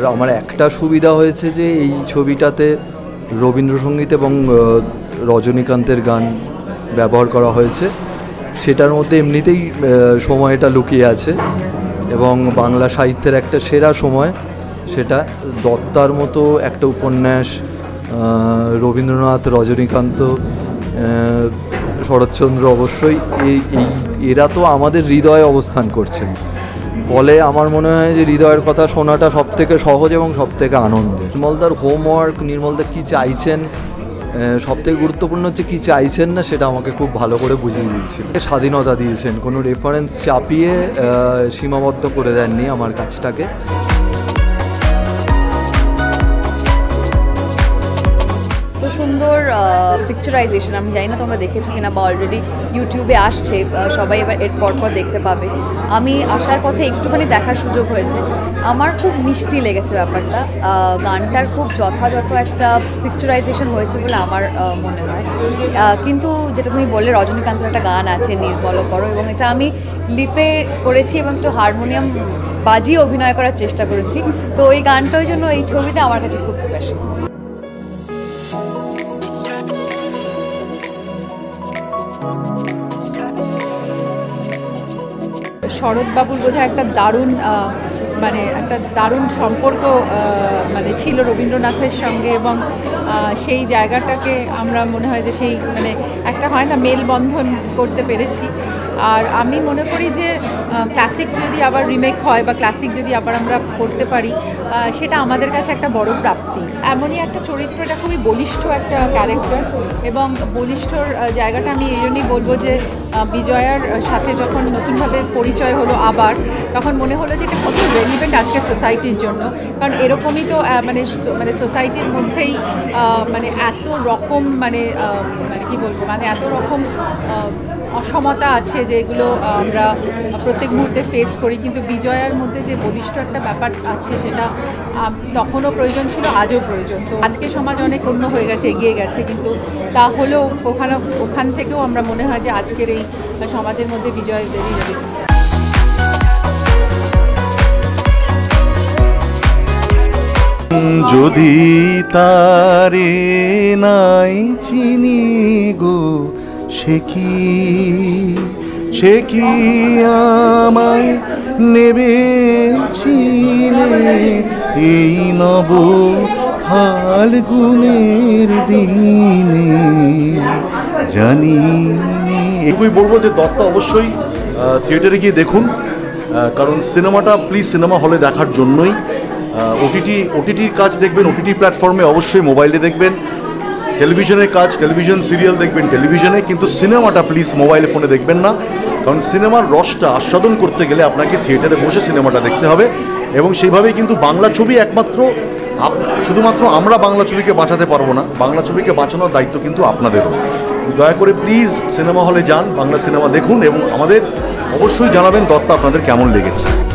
আমার একটা সুবিধা হয়েছে যে এই ছবিটাতে রবীন্দ্রসঙ্গীত এবং রজনীকান্তের গান ব্যবহার করা হয়েছে, সেটার মধ্যে এমনিতেই সময়টা লুকিয়ে আছে এবং বাংলা সাহিত্যের একটা সেরা সময়, সেটা দত্তার মতো একটা উপন্যাস, রবীন্দ্রনাথ, রজনীকান্ত, শরৎচন্দ্র অবশ্যই এরা তো আমাদের হৃদয়ে অবস্থান করছেন, ফলে আমার মনে হয় যে হৃদয়ের কথা শোনাটা সবথেকে সহজ এবং সবথেকে আনন্দের। নির্মলদার হোমওয়ার্ক, নির্মলদা কী চাইছেন, সবথেকে গুরুত্বপূর্ণ হচ্ছে কী চাইছেন না সেটা আমাকে খুব ভালো করে বুঝিয়ে দিয়েছিল। স্বাধীনতা দিয়েছেন, কোনো রেফারেন্স চাপিয়ে সীমাবদ্ধ করে দেননি আমার কাজটাকে। তো সুন্দর পিকচারাইজেশন, আমি জানি না তোমরা দেখেছো কিনা বা অলরেডি ইউটিউবে আসছে, সবাই এবার এর পরপর দেখতে পাবে। আমি আসার পথে একটুখানি দেখার সুযোগ হয়েছে, আমার খুব মিষ্টি লেগেছে ব্যাপারটা। গানটার খুব যথাযথ একটা পিকচারাইজেশন হয়েছে বলে আমার মনে হয়। কিন্তু যেটা তুমি বললে, রজনীকান্তের একটা গান আছে নির্মল করো, এবং এটা আমি লিপে করেছি এবং একটু হারমোনিয়াম বাজিয়ে অভিনয় করার চেষ্টা করেছি। তো ওই গানটা ওই জন্য এই ছবিতে আমার কাছে খুব স্পেশাল। শরৎবাবুর বোধহয় একটা দারুণ একটা দারুণ সম্পর্ক ছিল রবীন্দ্রনাথের সঙ্গে, এবং সেই জায়গাটাকে আমরা মনে হয় যে সেই একটা হয় না মেলবন্ধন করতে পেরেছি। আর আমি মনে করি যে ক্লাসিক যদি আবার রিমেক হয় বা ক্লাসিক যদি আবার আমরা করতে পারি, সেটা আমাদের কাছে একটা বড় প্রাপ্তি। এমনই একটা চরিত্র, এটা খুবই বলিষ্ঠ একটা ক্যারেক্টার, এবং বলিষ্ঠর জায়গাটা আমি এই জন্যই বলবো যে বিজয়ার সাথে যখন নতুনভাবে পরিচয় হলো আবার, তখন মনে হলো যে এটা কত রেলিভেন্ট আজকের সোসাইটির জন্য। কারণ এরকমই তো সোসাইটির মধ্যেই এত রকম কি বলবো, এত রকম অসমতা আছে যেগুলো আমরা প্রত্যেক মুহূর্তে ফেস করি, কিন্তু বিজয়ার মধ্যে যে বলিষ্ঠ একটা ব্যাপার আছে সেটা তখনও প্রয়োজন ছিল, আজও প্রয়োজন। তো আজকে সমাজ অনেক অন্য হয়ে গেছে, এগিয়ে গেছে, কিন্তু তা হলেও ওখান থেকেও আমরা মনে হয় যে আজকের এই সমাজের মধ্যে বিজয় বেরিয়ে যাবে। যদি তারে নাই চিনি গো, সে কি আমায় নেবে চিনে এই নব ফাল্গুনের দিনে জানি। এটুকুই বলবো যে দত্তা অবশ্যই থিয়েটারে গিয়ে দেখুন, কারণ সিনেমাটা প্লিজ সিনেমা হলে দেখার জন্যই। ওটিটির কাজ দেখবেন ওটিটি প্ল্যাটফর্মে, অবশ্যই মোবাইলে দেখবেন। টেলিভিশনের কাজ, টেলিভিশন সিরিয়াল দেখবেন টেলিভিশনে, কিন্তু সিনেমাটা প্লিজ মোবাইলে ফোনে দেখবেন না, কারণ সিনেমার রসটা আস্বাদন করতে গেলে আপনাকে থিয়েটারে বসে সিনেমাটা দেখতে হবে। এবং সেইভাবেই কিন্তু বাংলা ছবি শুধুমাত্র আমরা বাংলা ছবিকে বাঁচাতে পারবো না, বাংলা ছবিকে বাঁচানোর দায়িত্ব কিন্তু আপনাদেরও। দয়া করে প্লিজ সিনেমা হলে যান, বাংলা সিনেমা দেখুন, এবং আমাদের অবশ্যই জানাবেন দত্তা আপনাদের কেমন লেগেছে।